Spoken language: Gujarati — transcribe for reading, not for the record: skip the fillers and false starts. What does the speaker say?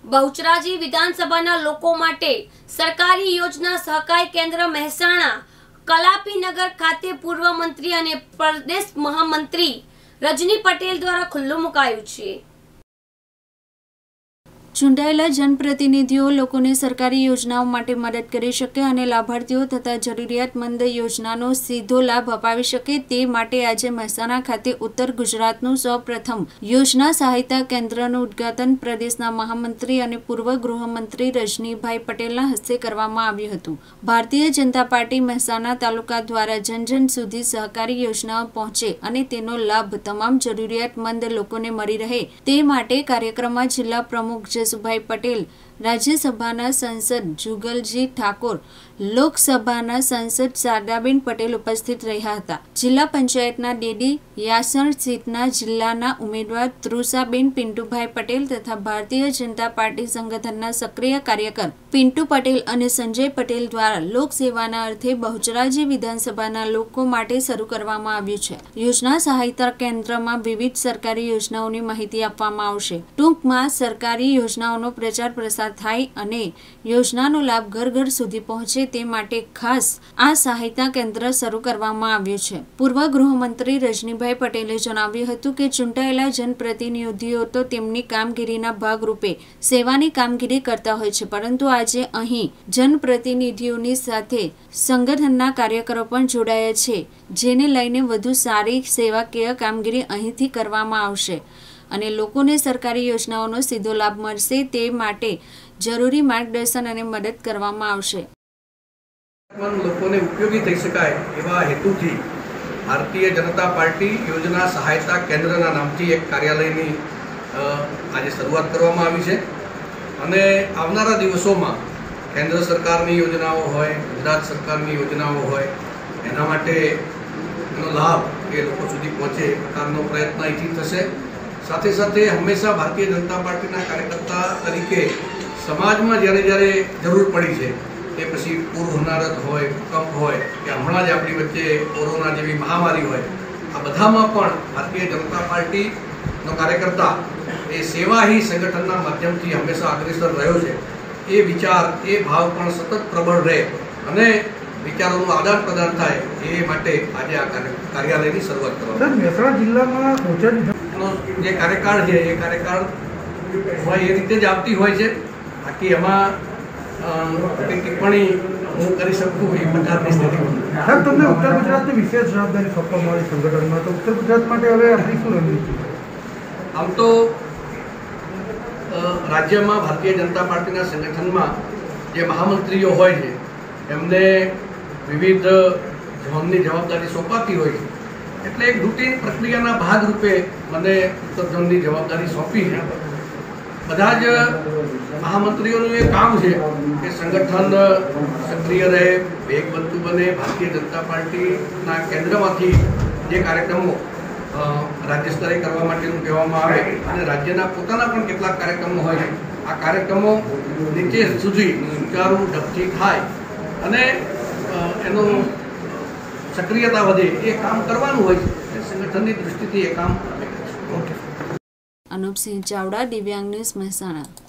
બહુચરાજી વિધાનસભાના લોકો માટે સરકારી યોજના સહકારી કેન્દ્ર મહેસાણા કલાપીનગર ખાતે પૂર્વ મંત્રી અને પ્રદેશ મહામંત્રી રજની પટેલ દ્વારા ખુલ્લું મુકાયું છે। ચૂંટાયેલા જનપ્રતિનિધિઓ લોકોને સરકારી યોજનાઓ માટે મદદ કરી શકે અને લાભાર્થીઓ તથા જરૂરિયાતમંદ યોજનાનો સીધો લાભ અપાવી શકે તે માટે આજે મહેસાણા ખાતે ઉત્તર ગુજરાતનું સૌપ્રથમ યોજના સહાયતા કેન્દ્રનું ઉદ્ઘાટન પ્રદેશના મહામંત્રી અને પૂર્વ ગૃહમંત્રી રજનીભાઈ પટેલના હસ્તે કરવામાં આવ્યું હતું। ભારતીય જનતા પાર્ટી મહેસાણા તાલુકા દ્વારા જન જન સુધી સહકારી યોજનાઓ પહોંચે અને તેનો લાભ તમામ જરૂરિયાતમંદ લોકોને મળી રહે તે માટે કાર્યક્રમમાં જિલ્લા પ્રમુખ જસુભાઈ પટેલ, રાજ્યસભાના સાંસદ જુગલજી ઠાકોર, લોકસભાના સાંસદ શારદાબેન પટેલ ઉપસ્થિત રહ્યા હતા। જિલ્લા પંચાયતના ડેડી યાસણ સીટના જિલ્લાના ઉમેદવાર તૃષાબેન પિન્ટુભાઈ પટેલ તથા ભારતીય જનતા પાર્ટી સંગઠનના સક્રિય કાર્યકર પિન્ટુ પટેલ અને સંજય પટેલ દ્વારા લોકસેવાના અર્થે બહુચરાજી વિધાનસભાના લોકો માટે શરૂ કરવામાં આવ્યું છે। યોજના સહાયતા કેન્દ્રમાં વિવિધ સરકારી યોજનાઓની માહિતી આપવામાં આવશે। ટૂંકમાં સરકારી યોજનાઓનો પ્રચાર પ્રસાર થાય અને યોજનાનો લાભ ઘર ઘર સુધી પહોંચે તે માટે ખાસ આ સહાયતા કેન્દ્ર શરૂ કરવામાં આવ્યું છે। પૂર્વ ગૃહમંત્રી રજનીભાઈ પટેલે જણાવ્યું હતું કે ચૂંટાયેલા જનપ્રતિનિધિઓ તો તેમની કામગીરીના ભાગરૂપે સેવાની કામગીરી કરતા હોય છે, પરંતુ આજે અહીં જનપ્રતિનિધિઓની સાથે સંગઠનના કાર્યકરો પણ જોડાયા છે, જેને લઈને વધુ સારી સેવાકીય કામગીરી અહીંથી કરવામાં આવશે અને લોકોને સરકારી યોજનાઓનો સીધો લાભ મળશે તે માટે જરૂરી માર્ગદર્શન અને મદદ કરવામાં આવશે। લોકોને ઉપયોગી થઈ શકાય એવા હેતુથી ભારતીય જનતા પાર્ટી યોજના સહાયતા કેન્દ્રના નામથી એક કાર્યાલયની આજે શરૂઆત કરવામાં આવી છે અને આવનારા દિવસોમાં કેન્દ્ર સરકારની યોજનાઓ હોય, ગુજરાત સરકારની યોજનાઓ હોય, એના માટે એનો લાભ એ લોકો સુધી પહોંચે એ પ્રકારનો પ્રયત્ન અહીંથી થશે। સાથે સાથે હંમેશા ભારતીય જનતા પાર્ટીના કાર્યકર્તા તરીકે સમાજમાં જ્યારે જ્યારે જરૂર પડી છે તે પછી પૂર હોનારત હોય, ભૂકંપ હોય કે હમણાં જ આપણી વચ્ચે કોરોના જેવી મહામારી હોય, આ બધામાં પણ ભારતીય જનતા પાર્ટીનો કાર્યકર્તા એ સેવા ही સંગઠનના માધ્યમથી હંમેશા અગ્રેસર રહ્યો છે। એ વિચાર, એ ભાવ પણ સતત પ્રબળ રહે અને વિચારોનું આદાન પ્રદાન થાય એ માટે આજે આ કાર્યાલયની શરૂઆત કરવામાં મહેસાણા જિલ્લામાં જે કાર્યકાળ છે એ કાર્યકાળ હોય એ રીતે જ આવતી હોય છે। બાકી એમાં ટિપ્પણી હું કરી શકું એ પ્રકારની સ્થિતિ સાહેબ, તમને ઉત્તર ગુજરાતની વિશેષ જવાબદારી સોંપવામાં આવી સંગઠનમાં, તો ઉત્તર ગુજરાત માટે હવે આપણી શું રણનીતિ? આમ તો રાજ્યમાં ભારતીય જનતા પાર્ટીના સંગઠનમાં જે મહામંત્રીઓ હોય છે એમને વિવિધ ઝોનની જવાબદારી સોંપાતી હોય છે, એટલે એક રૂટીન પ્રક્રિયાના ભાગરૂપે મને ઉત્તર ઝોનની જવાબદારી સોંપી છે। બધા જ મહામંત્રીઓનું એ કામ છે કે સંગઠન સક્રિય રહે, વેગવંતુ બને, ભારતીય જનતા પાર્ટીના કેન્દ્રમાંથી જે કાર્યક્રમો રાજ્ય સ્તરે કરવા માટેનું કહેવામાં આવે અને રાજ્યના પોતાના પણ કેટલાક કાર્યક્રમો હોય છે, આ કાર્યક્રમો નીચે સુધી સુચારુ ઢબથી થાય અને એનું સક્રિયતા વધે એ કામ કરવાનું હોય છે। સંગઠનની દૃષ્ટિથી એ કામ અનુપસિંહ ચાવડા, દિવ્યાંગ ન્યૂઝ, મહેસાણા।